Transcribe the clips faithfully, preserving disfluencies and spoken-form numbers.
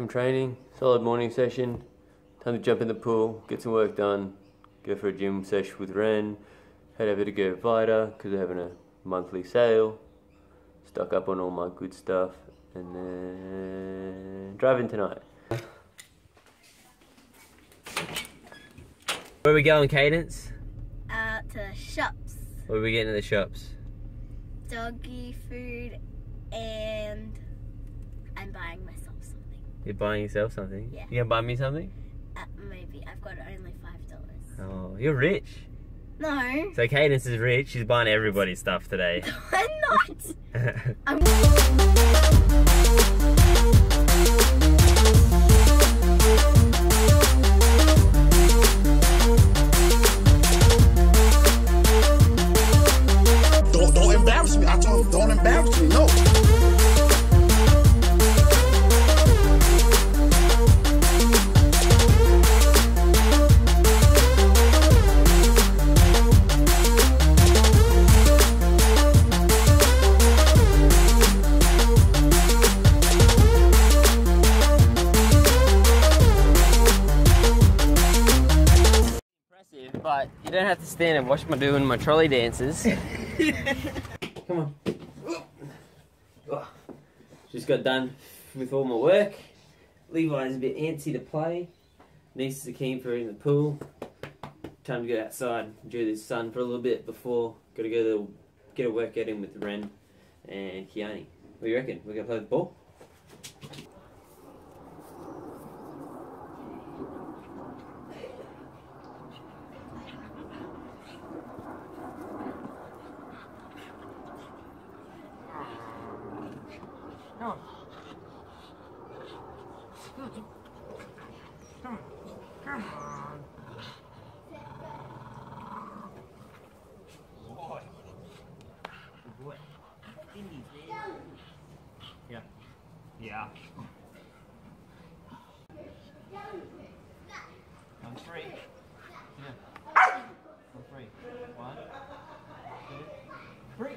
from training, solid morning session. Time to jump in the pool, get some work done, go for a gym session with Ren, head over to Go Vita because they're having a monthly sale, stock up on all my good stuff, and then drive in tonight. Where are we going, Cadence? Uh, to the shops. What are we getting at the shops? Doggy food, and I'm buying myself something. You're buying yourself something? Yeah. You gonna buy me something? Uh, maybe. I've got only five dollars. Oh, you're rich. No. So Cadence is rich, she's buying everybody's stuff today. I'm not. I'm Don't, don't embarrass me. I told him, don't embarrass me. No. But you don't have to stand and watch me doing my trolley dances. Come on. Oh. Just got done with all my work. Levi's a bit antsy to play. Nieces are keen for in the pool. Time to go outside, enjoy the sun for a little bit before. Got to go to get a workout in with Ren and Kiani. What do you reckon? We're gonna play the ball? Come on. Come on. Come on. Boy. Good boy. Yeah. Yeah. On three. Yeah. On three. One, two, three.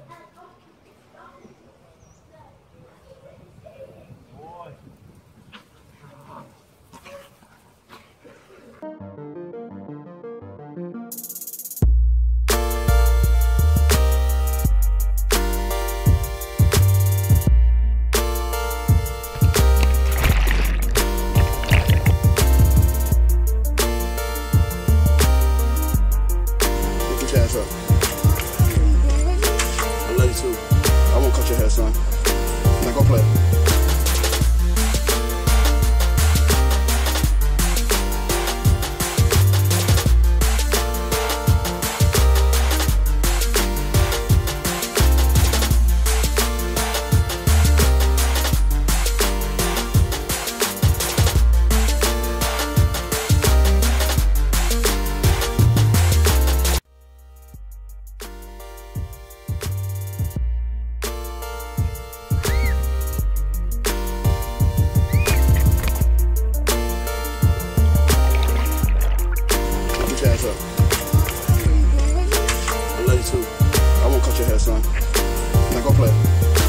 I love you too. I won't cut your hair, son. Now go play. Ass up. I love you too. I won't cut your hair, son. Now go play.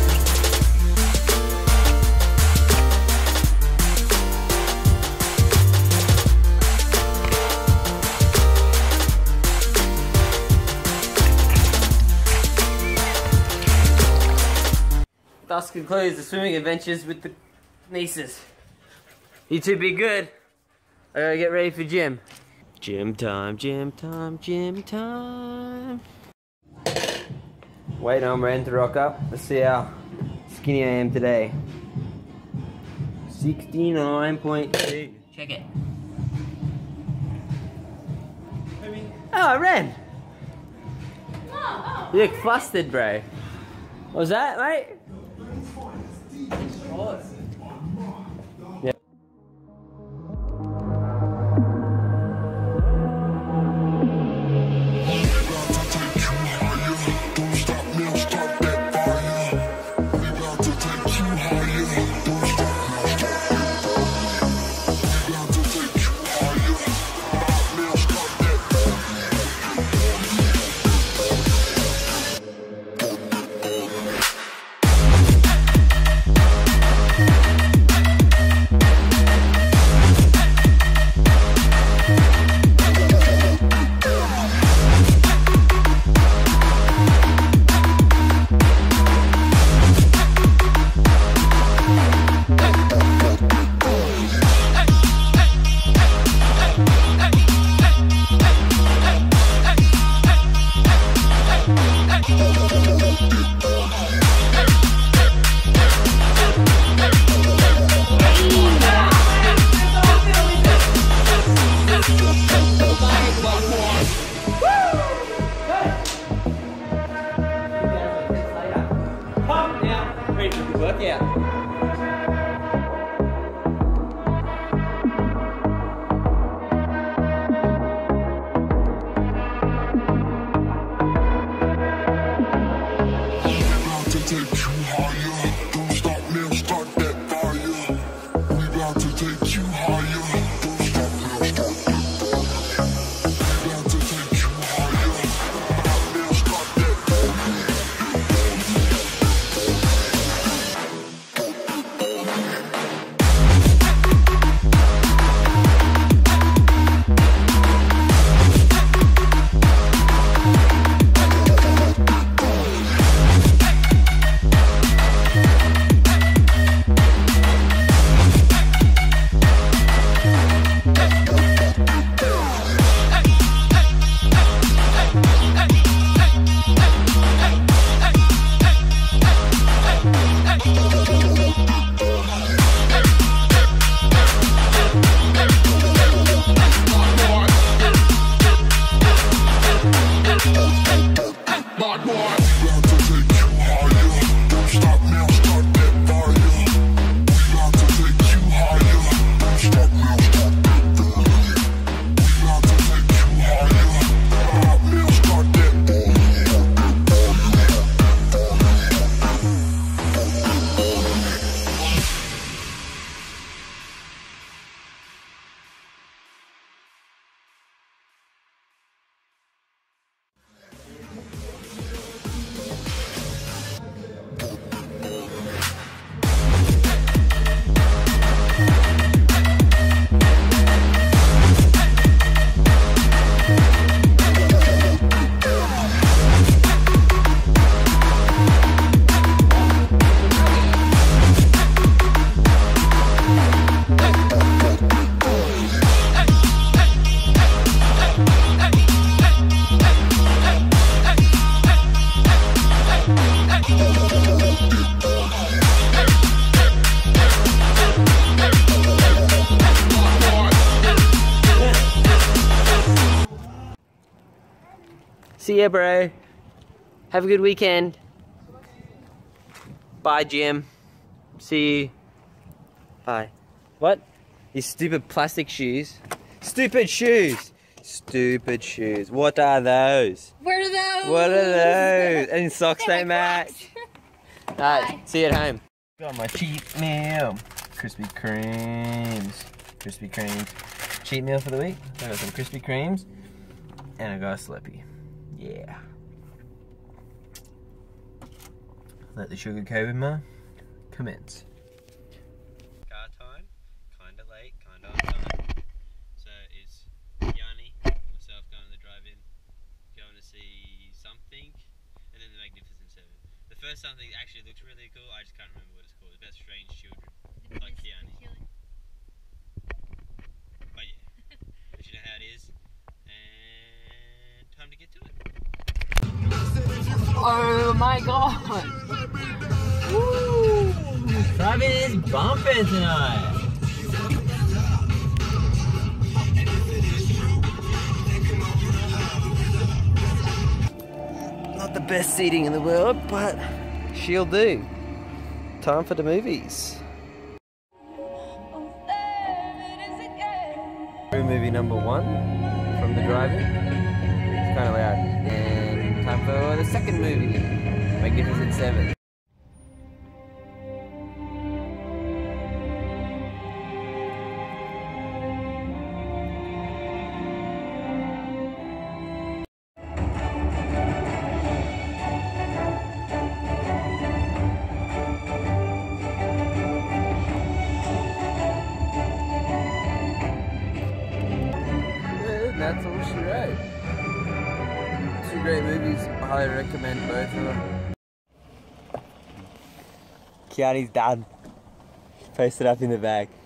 Thus concludes the swimming adventures with the nieces. You two be good. I gotta get ready for gym. Gym time, gym time, gym time. Waiting on Ren to rock up. Let's see how skinny I am today. sixty-nine point two. Check it. Oh, Ren! You look flustered, bro. What was that, mate? Yeah. See ya, bro. Have a good weekend. Bye, Jim. See you. Bye. What? These stupid plastic shoes. Stupid shoes. Stupid shoes. What are those? What are those? What are those? And socks They're don't my match. Crocs. Alright, see you at home. Got my cheat meal. Krispy Kremes. Krispy Kremes. Cheat meal for the week. I got some Krispy Kremes. And I got a Slurpee. Yeah. Let the sugar coma commence. Car time. Kinda late, kinda on time. So it's Yanni and myself going to the drive-in, going to see something, and then the Magnificent Seven. The first something actually looks really cool. I just can't remember what it's called. It's about strange children, like Yanni. But yeah, but you know how it is, and time to get to it. Oh my god! Woo! Drive-in is bumping tonight. Not the best seating in the world, but she'll do. Time for the movies. Movie number one from the drive-in. It's kind of loud. And time for the second movie, Magnificent Seven. That's all she wrote. Two great movies. I highly recommend both of them. Kiani's done. Posted up in the bag.